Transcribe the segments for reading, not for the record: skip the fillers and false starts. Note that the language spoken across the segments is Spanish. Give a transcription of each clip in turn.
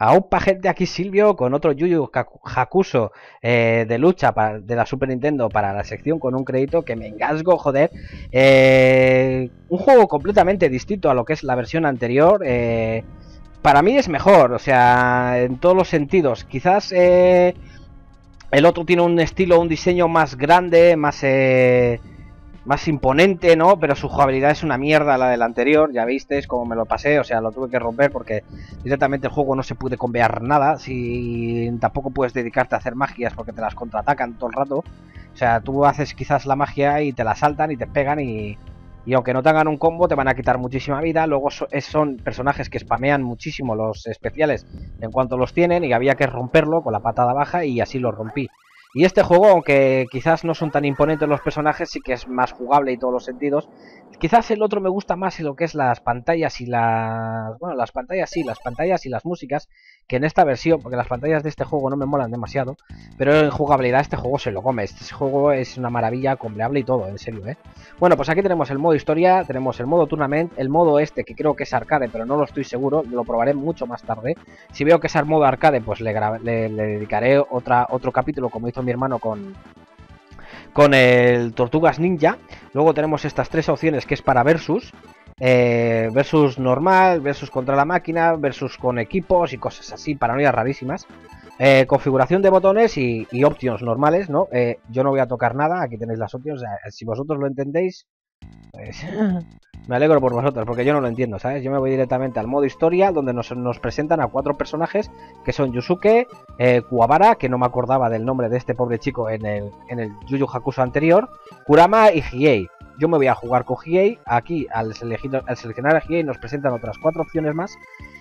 a un pajete aquí Silvio con otro Hakusho de lucha de la Super Nintendo para la sección con un crédito que me engasgo, joder. Un juego completamente distinto a lo que es la versión anterior. Para mí es mejor, o sea, en todos los sentidos. Quizás el otro tiene un estilo, un diseño más grande, más imponente, ¿no? Pero su jugabilidad es una mierda la del anterior, ya visteis cómo me lo pasé, o sea, lo tuve que romper porque directamente el juego no se puede convear nada, si tampoco puedes dedicarte a hacer magias porque te las contraatacan todo el rato, o sea, tú haces quizás la magia y te la saltan y te pegan y aunque no te hagan un combo te van a quitar muchísima vida, luego son personajes que spamean muchísimo los especiales en cuanto los tienen y había que romperlo con la patada baja y así lo rompí. Y este juego, aunque quizás no son tan imponentes los personajes, sí que es más jugable en todos los sentidos. Quizás el otro me gusta más en lo que es las pantallas y las... Bueno, las pantallas sí, las pantallas y las músicas, que en esta versión, porque las pantallas de este juego no me molan demasiado, pero en jugabilidad este juego se lo come. Este juego es una maravilla, compleable y todo, en serio, ¿eh? Bueno, pues aquí tenemos el modo historia, tenemos el modo tournament, el modo este que creo que es arcade, pero no lo estoy seguro, lo probaré mucho más tarde. Si veo que es el modo arcade, pues le dedicaré otro capítulo como hizo mi hermano con el Tortugas Ninja. Luego tenemos estas tres opciones que es para versus. Versus normal, versus contra la máquina, versus con equipos y cosas así, paranoias rarísimas. Configuración de botones y options normales, ¿no? Yo no voy a tocar nada, aquí tenéis las options. Si vosotros lo entendéis, pues me alegro por vosotros, porque yo no lo entiendo, ¿sabes? Yo me voy directamente al modo historia, donde nos presentan a 4 personajes, que son Yusuke, Kuwabara, que no me acordaba del nombre de este pobre chico en el Yu Yu Hakusho anterior, Kurama y Hiei. Yo me voy a jugar con Hiei. Aquí, al seleccionar a Hiei, nos presentan otras 4 opciones más.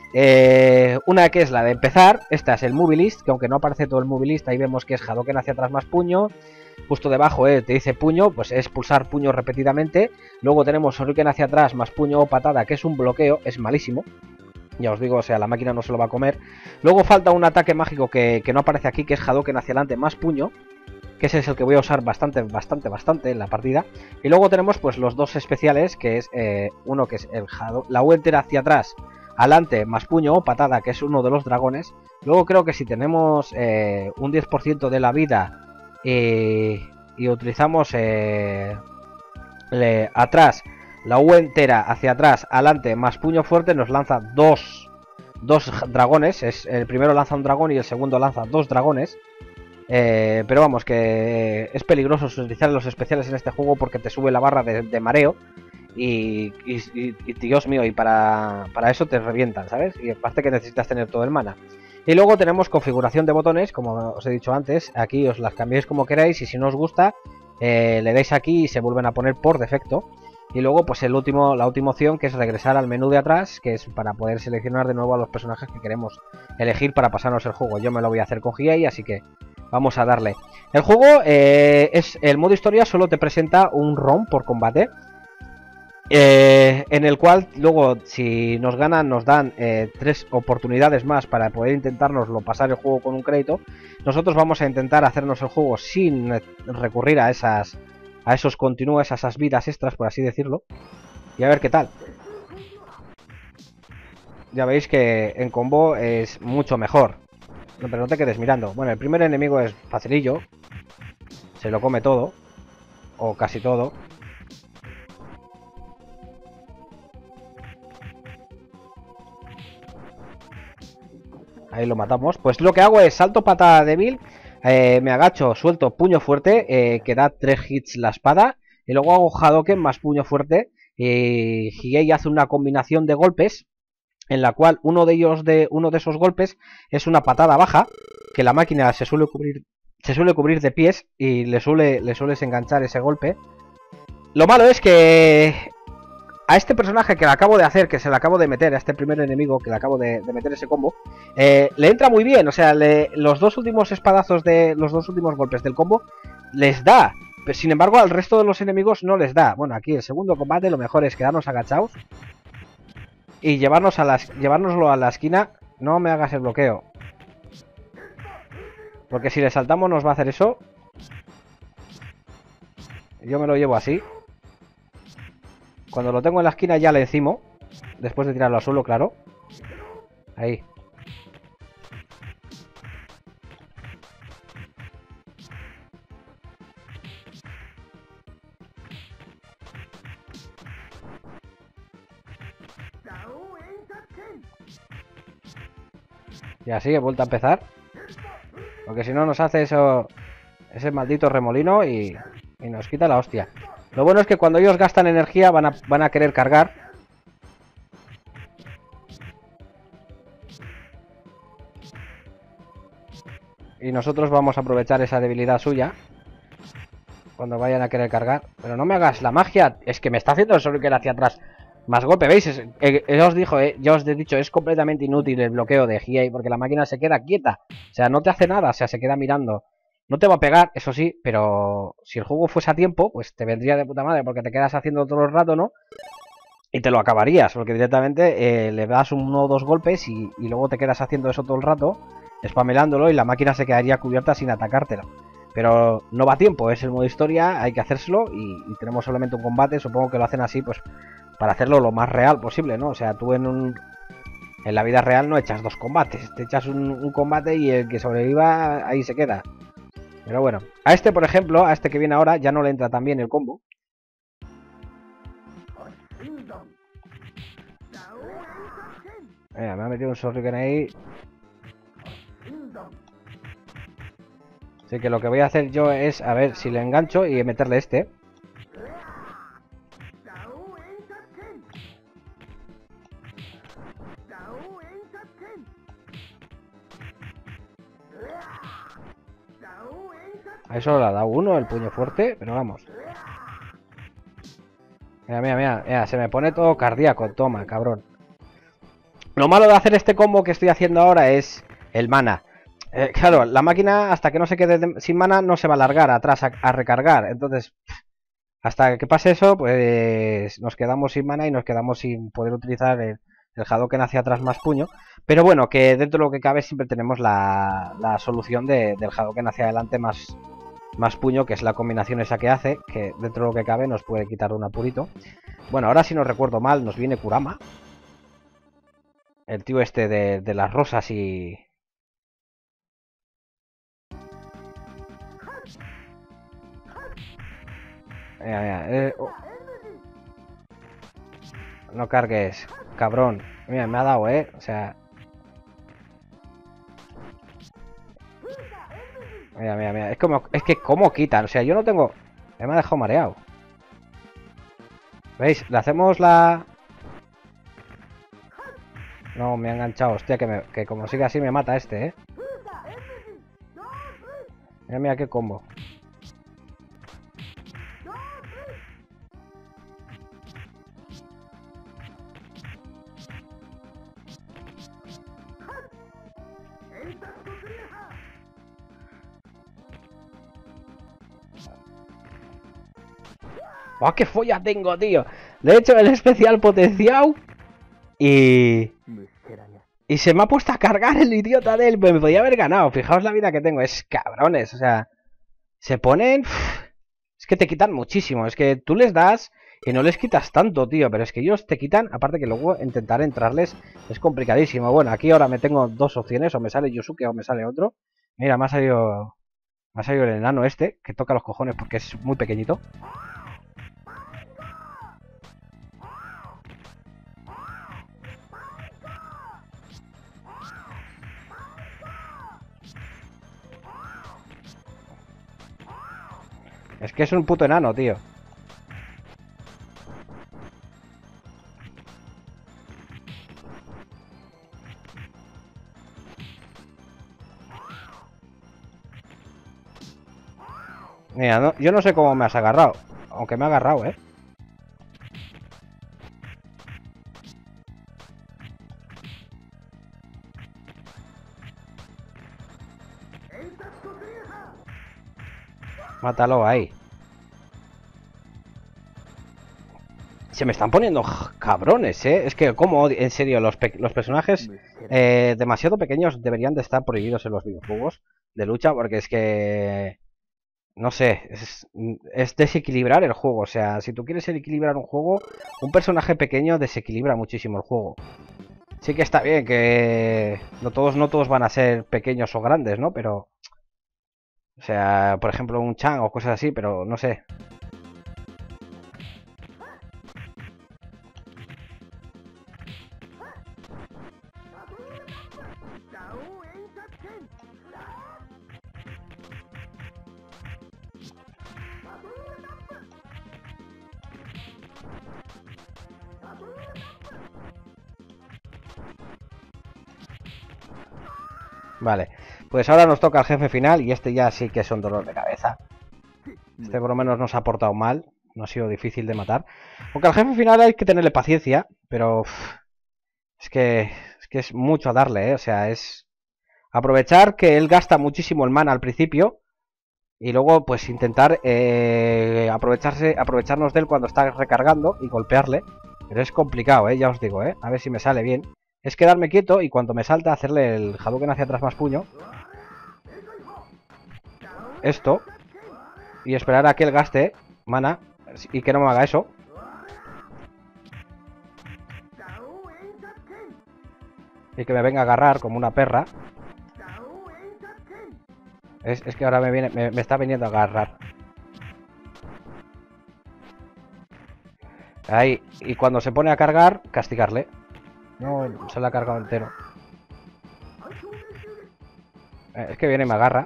Una que es la de empezar. Esta es el Movie List, que aunque no aparece todo el Movie List, ahí vemos que es Hadoken hacia atrás más puño. Justo debajo te dice puño, pues es pulsar puño repetidamente. Luego tenemos Shuriken hacia atrás más puño o patada, que es un bloqueo, es malísimo. Ya os digo, o sea, la máquina no se lo va a comer. Luego falta un ataque mágico que no aparece aquí, que es Hadoken hacia adelante más puño, que ese es el que voy a usar bastante en la partida. Y luego tenemos pues los dos especiales, que es uno que es la Welter hacia atrás, adelante más puño o patada, que es uno de los dragones. Luego creo que si tenemos un 10% de la vida y utilizamos atrás, la U entera hacia atrás, adelante más puño fuerte, nos lanza dos dragones. El primero lanza un dragón y el segundo lanza 2 dragones. Pero vamos, que es peligroso utilizar los especiales en este juego porque te sube la barra de mareo. Y Dios mío, y para eso te revientan, ¿sabes? Y aparte que necesitas tener todo el mana. Y luego tenemos configuración de botones, como os he dicho antes. Aquí os las cambiáis como queráis y si no os gusta, le dais aquí y se vuelven a poner por defecto. Y luego pues la última opción, que es regresar al menú de atrás, que es para poder seleccionar de nuevo a los personajes que queremos elegir para pasarnos el juego. Yo me lo voy a hacer con Hiei, así que vamos a darle. El juego el modo historia solo te presenta un ROM por combate, en el cual luego si nos ganan nos dan 3 oportunidades más para poder intentárnoslo pasar el juego con un crédito. Nosotros vamos a intentar hacernos el juego sin recurrir a esos continúos, a esas vidas extras, por así decirlo, y a ver qué tal. Ya veis que en combo es mucho mejor. No, pero no te quedes mirando. Bueno, el primer enemigo es facilillo, se lo come todo, o casi todo. Ahí lo matamos. Pues lo que hago es salto patada débil, me agacho, suelto puño fuerte, que da 3 hits la espada, y luego hago Hadoken más puño fuerte. Hiei hace una combinación de golpes en la cual uno de esos golpes es una patada baja, que la máquina se suele cubrir de pies y le sueles enganchar ese golpe. Lo malo es que a este personaje que le acabo de hacer, que se le acabo de meter, a este primer enemigo que le acabo de meter ese combo, le entra muy bien. O sea, los 2 últimos espadazos de los 2 últimos golpes del combo les da, pero sin embargo al resto de los enemigos no les da. Bueno, aquí el segundo combate lo mejor es quedarnos agachados y llevárnoslo a la esquina. No me hagas el bloqueo, porque si le saltamos nos va a hacer eso. Yo me lo llevo así. Cuando lo tengo en la esquina ya le encimo, después de tirarlo al suelo, claro. Ahí. Y así he vuelto a empezar. Porque si no nos hace eso, ese maldito remolino y nos quita la hostia. Lo bueno es que cuando ellos gastan energía van a querer cargar. Y nosotros vamos a aprovechar esa debilidad suya cuando vayan a querer cargar. Pero no me hagas la magia. Es que me está haciendo el shuriken hacia atrás. Más golpe, ¿veis? Ya os he dicho, es completamente inútil el bloqueo de Hiei porque la máquina se queda quieta. O sea, no te hace nada, o sea, se queda mirando. No te va a pegar, eso sí, pero si el juego fuese a tiempo, pues te vendría de puta madre porque te quedas haciendo todo el rato, ¿no? Y te lo acabarías, porque directamente le das uno o dos golpes y luego te quedas haciendo eso todo el rato, spamelándolo y la máquina se quedaría cubierta sin atacártela. Pero no va a tiempo, es el modo historia, hay que hacérselo y tenemos solamente un combate, supongo que lo hacen así, pues para hacerlo lo más real posible, ¿no? O sea, tú en la vida real no echas dos combates, te echas un combate y el que sobreviva ahí se queda. Pero bueno, a este, por ejemplo, a este que viene ahora, ya no le entra tan bien el combo. Me ha metido un shuriken ahí. Así que lo que voy a hacer yo es, a ver si le engancho y meterle este. A eso le ha dado uno, el puño fuerte, pero vamos. Mira, mira, mira, mira, se me pone todo cardíaco, toma, cabrón. Lo malo de hacer este combo que estoy haciendo ahora es el mana. Claro, la máquina hasta que no se quede sin mana no se va a largar atrás a recargar. Entonces, hasta que pase eso, pues nos quedamos sin mana y nos quedamos sin poder utilizar el Hadouken hacia atrás más puño. Pero bueno, que dentro de lo que cabe siempre tenemos la solución del Hadouken hacia adelante más puño, que es la combinación esa que hace, que dentro de lo que cabe nos puede quitar un apurito. Bueno, ahora si no recuerdo mal nos viene Kurama. El tío este de las rosas y... Mira, mira, no cargues, cabrón. Mira, me ha dado, o sea... Mira, mira, mira. Es que como quitan. O sea, yo no tengo... Me ha dejado mareado. ¿Veis? Le hacemos la... No, me ha enganchado. Hostia, que como sigue así me mata este, Mira, mira qué combo. ¡Oh, qué folla tengo, tío! De hecho, el especial potenciado y se me ha puesto a cargar el idiota de él. Me podía haber ganado. Fijaos la vida que tengo. Es cabrones. O sea, se ponen... Es que te quitan muchísimo. Es que tú les das y no les quitas tanto, tío. Pero es que ellos te quitan. Aparte que luego intentar entrarles es complicadísimo. Bueno, aquí ahora me tengo dos opciones. O me sale Yusuke o me sale otro. Mira, me ha salido el enano este. Que toca los cojones porque es muy pequeñito. Es que es un puto enano, tío. Mira, no, yo no sé cómo me has agarrado. Aunque me ha agarrado, Mátalo ahí. Se me están poniendo cabrones, Es que, como, en serio, los personajes demasiado pequeños deberían de estar prohibidos en los videojuegos de lucha, porque es que... No sé, es desequilibrar el juego. O sea, si tú quieres equilibrar un juego, un personaje pequeño desequilibra muchísimo el juego. Sí que está bien que no todos van a ser pequeños o grandes, ¿no? Pero... O sea, por ejemplo, un Chan o cosas así, pero no sé. Vale, pues ahora nos toca el jefe final y este ya sí que es un dolor de cabeza. Este por lo menos nos ha portado mal, no ha sido difícil de matar. Aunque al jefe final hay que tenerle paciencia, pero es que es mucho a darle, ¿eh? O sea, es aprovechar que él gasta muchísimo el mana al principio y luego pues intentar aprovecharnos de él cuando está recargando y golpearle. Pero es complicado, ya os digo, a ver si me sale bien. Es quedarme quieto y cuando me salta hacerle el Hadouken hacia atrás más puño. Esto. Y esperar a que él gaste mana y que no me haga eso. Y que me venga a agarrar como una perra. Es que ahora me está viniendo a agarrar. Ahí. Y cuando se pone a cargar, castigarle. No, se lo ha cargado entero. Es que viene y me agarra.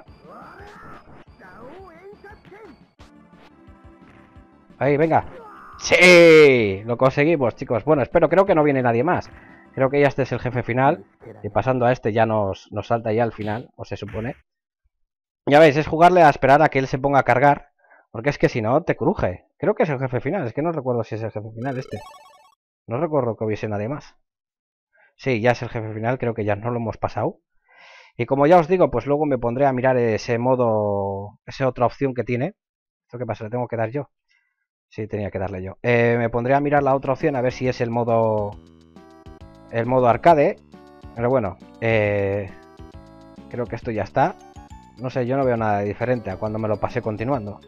Ahí, venga. ¡Sí! Lo conseguimos, chicos. Bueno, creo que no viene nadie más. Creo que ya este es el jefe final. Y pasando a este ya nos salta ya al final, o se supone. Ya veis, es jugarle a esperar a que él se ponga a cargar. Porque es que si no, te cruje. Creo que es el jefe final. Es que no recuerdo si es el jefe final este. No recuerdo que hubiese nadie más. Sí, ya es el jefe final. Creo que ya no lo hemos pasado. Y como ya os digo, pues luego me pondré a mirar ese modo... Esa otra opción que tiene. ¿Esto qué pasa? ¿Le tengo que dar yo? Sí, tenía que darle yo. Me pondré a mirar la otra opción a ver si es el modo... El modo arcade. Pero bueno, creo que esto ya está. No sé, yo no veo nada diferente a cuando me lo pasé continuando.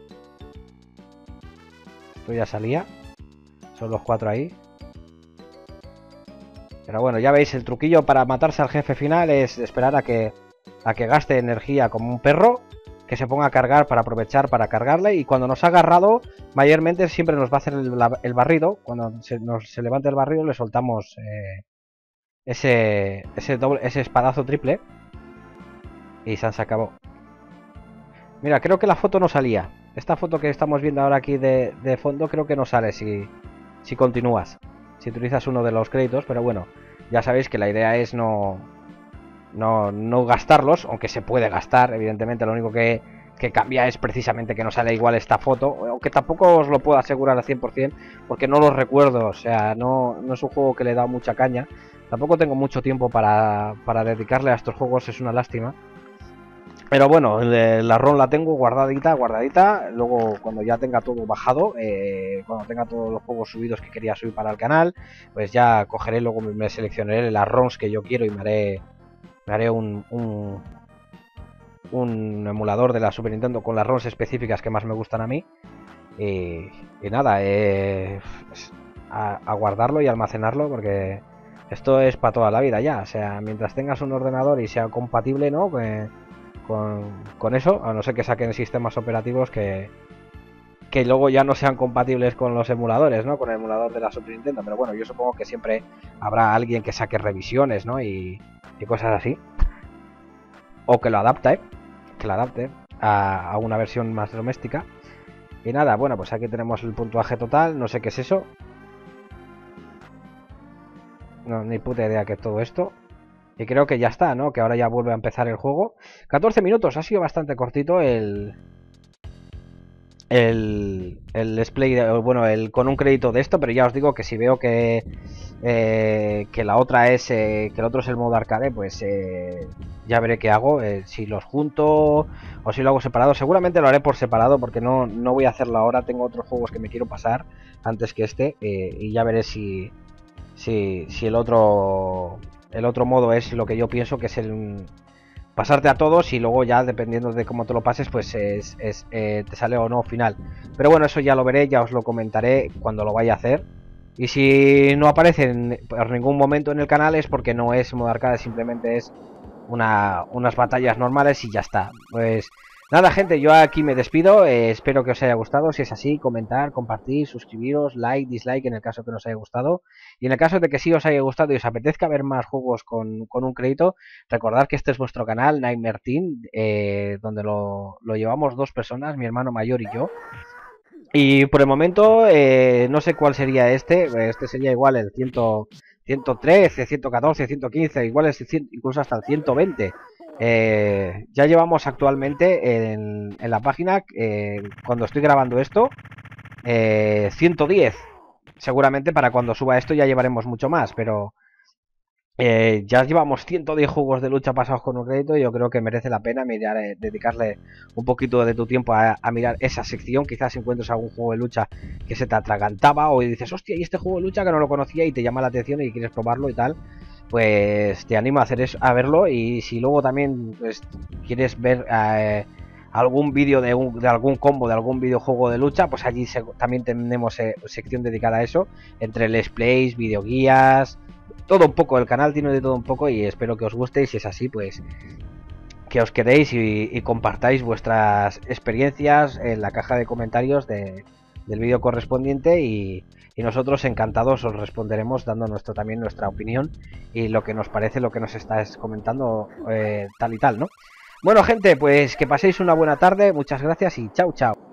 Esto ya salía. Son los 4 ahí. Pero bueno, ya veis, el truquillo para matarse al jefe final es esperar a que gaste energía como un perro, que se ponga a cargar para aprovechar para cargarle, y cuando nos ha agarrado, mayormente siempre nos va a hacer el barrido. Cuando se levante el barrido le soltamos ese espadazo triple y se acabó. Mira, creo que la foto no salía. Esta foto que estamos viendo ahora aquí de fondo creo que no sale si continúas. Si utilizas uno de los créditos, pero bueno, ya sabéis que la idea es no gastarlos, aunque se puede gastar, evidentemente. Lo único que cambia es precisamente que no sale igual esta foto, aunque tampoco os lo puedo asegurar al 100% porque no lo recuerdo. O sea, no es un juego que le he dado mucha caña. Tampoco tengo mucho tiempo para dedicarle a estos juegos, es una lástima. Pero bueno, la ROM la tengo guardadita. Luego cuando ya tenga todo bajado, cuando tenga todos los juegos subidos que quería subir para el canal, pues ya cogeré, luego me seleccionaré las ROMs que yo quiero y me haré un emulador de la Super Nintendo con las ROMs específicas que más me gustan a mí. Y nada, a guardarlo y almacenarlo, porque esto es para toda la vida ya. O sea, mientras tengas un ordenador y sea compatible, ¿no? Con eso, a no ser que saquen sistemas operativos que luego ya no sean compatibles con los emuladores, ¿no? Con el emulador de la Super Nintendo. Pero bueno, yo supongo que siempre habrá alguien que saque revisiones, ¿no? Y cosas así. O que lo adapte, a una versión más doméstica. Y nada, bueno, pues aquí tenemos el puntuaje total. No sé qué es eso. No, ni puta idea que es todo esto. Y creo que ya está, ¿no? Que ahora ya vuelve a empezar el juego. 14 minutos, ha sido bastante cortito el display, bueno, con un crédito de esto, pero ya os digo que si veo que la otra es, que el otro es el modo arcade, pues ya veré qué hago, si los junto o si lo hago separado. Seguramente lo haré por separado porque no voy a hacerlo ahora, tengo otros juegos que me quiero pasar antes que este, y ya veré si el otro modo es lo que yo pienso que es el pasarte a todos, y luego ya dependiendo de cómo te lo pases pues te sale o no final. Pero bueno, eso ya lo veré, ya os lo comentaré cuando lo vaya a hacer. Y si no aparece por ningún momento en el canal es porque no es modo arcade, simplemente es unas batallas normales y ya está. Pues nada, gente, yo aquí me despido, espero que os haya gustado. Si es así, comentar, compartir, suscribiros, like, dislike en el caso que no os haya gustado. Y en el caso de que sí os haya gustado y os apetezca ver más juegos con un crédito, recordad que este es vuestro canal, Nightmare Team, donde lo llevamos dos personas, mi hermano mayor y yo. Y por el momento no sé cuál sería este sería igual el 113, 114, 115, igual es incluso hasta el 120. Ya llevamos actualmente en la página, cuando estoy grabando esto, 110. Seguramente para cuando suba esto ya llevaremos mucho más, pero ya llevamos 110 juegos de lucha pasados con un crédito y yo creo que merece la pena mirar, dedicarle un poquito de tu tiempo a mirar esa sección. Quizás encuentres algún juego de lucha que se te atragantaba o dices, hostia, y este juego de lucha que no lo conocía y te llama la atención y quieres probarlo y tal. Pues te animo a hacer eso, a verlo. Y si luego también pues, quieres ver algún vídeo de algún combo de algún videojuego de lucha, pues allí también tenemos sección dedicada a eso, entre let's plays, videoguías, todo un poco. El canal tiene de todo un poco y espero que os guste. Y si es así, pues que os quedéis y compartáis vuestras experiencias en la caja de comentarios del vídeo correspondiente y nosotros encantados os responderemos dando también nuestra opinión y lo que nos parece, lo que nos estáis comentando, tal y tal, ¿no? Bueno, gente, pues que paséis una buena tarde, muchas gracias y chao, chao.